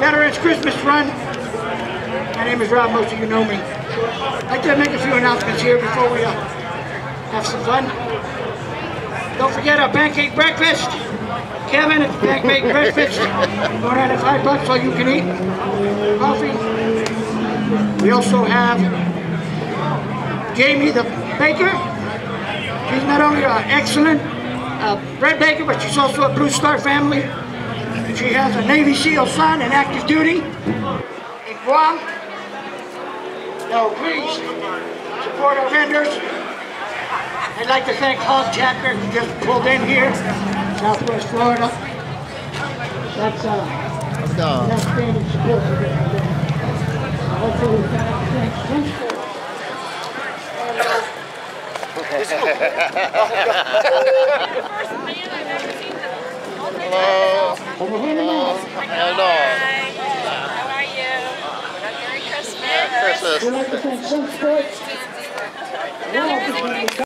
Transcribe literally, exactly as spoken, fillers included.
Veterans Christmas Run. My name is Rob, most of you know me. I'd like to make a few announcements here before we uh, have some fun. Don't forget our pancake breakfast. Kevin, it's pancake breakfast. one hundred five bucks all you can eat. Coffee. We also have Jamie the baker. She's not only an excellent uh, bread baker, but she's also a Blue Star family. She has a Navy SEAL son in active duty in Guam. So please support our vendors. I'd like to thank Hog Chapter who just pulled in here, Southwest Florida. That's uh, Let's go. that's standing support for this. Also, we'd like to thank Swinsport. And, uh, Hello. over here now. Hello. How are you? Merry Christmas. Christmas. We'd like to thank Swinsport.